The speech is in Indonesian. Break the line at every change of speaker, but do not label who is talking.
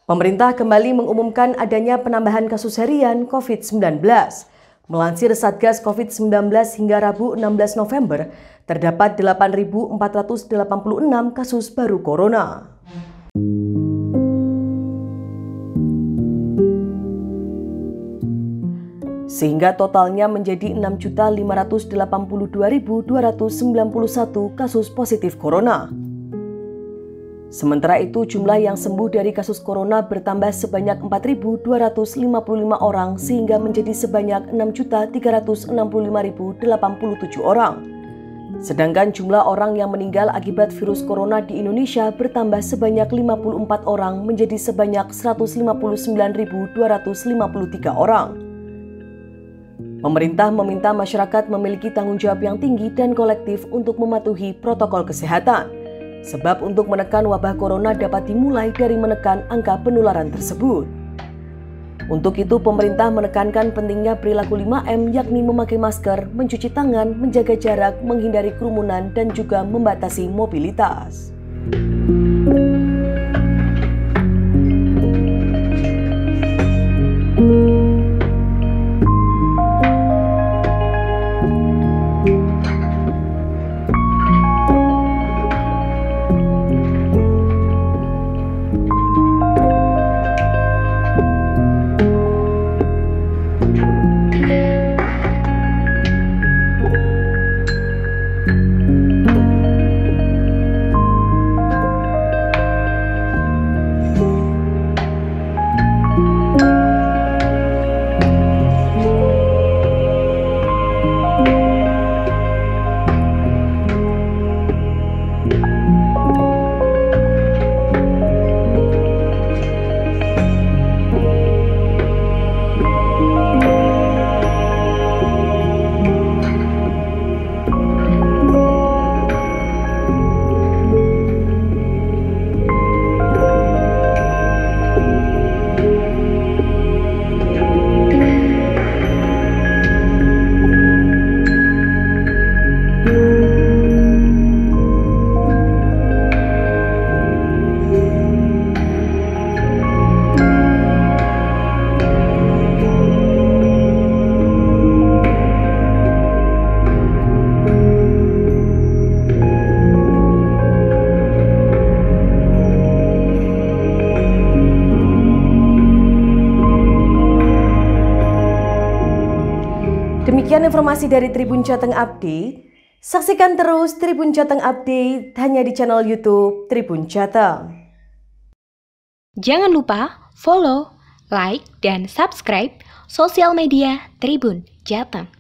Pemerintah kembali mengumumkan adanya penambahan kasus harian COVID-19. Melansir Satgas COVID-19 hingga Rabu 16 November, terdapat 8.486 kasus baru corona. Sehingga totalnya menjadi 6.582.291 kasus positif corona. Sementara itu, jumlah yang sembuh dari kasus corona bertambah sebanyak 4.255 orang sehingga menjadi sebanyak 6.365.087 orang. Sedangkan jumlah orang yang meninggal akibat virus corona di Indonesia bertambah sebanyak 54 orang menjadi sebanyak 159.253 orang. Pemerintah meminta masyarakat memiliki tanggung jawab yang tinggi dan kolektif untuk mematuhi protokol kesehatan. Sebab untuk menekan wabah corona dapat dimulai dari menekan angka penularan tersebut. Untuk itu, pemerintah menekankan pentingnya perilaku 5M, yakni memakai masker, mencuci tangan, menjaga jarak, menghindari kerumunan, dan juga membatasi mobilitas. Demikian informasi dari Tribun Jateng Update. Saksikan terus Tribun Jateng Update hanya di channel YouTube Tribun Jateng.
Jangan lupa follow, like, dan subscribe sosial media Tribun Jateng.